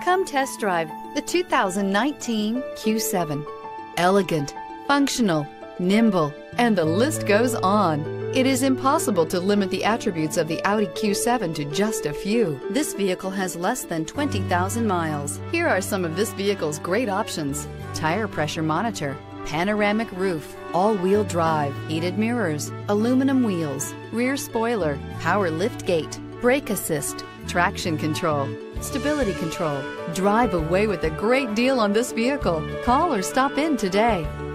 Come test drive the 2019 Q7. Elegant, functional, nimble, and the list goes on. It is impossible to limit the attributes of the Audi Q7 to just a few. This vehicle has less than 20,000 miles. Here are some of this vehicle's great options: tire pressure monitor, panoramic roof, all-wheel drive, heated mirrors, aluminum wheels, rear spoiler, power lift gate, brake assist, traction control, stability control. Drive away with a great deal on this vehicle. Call or stop in today.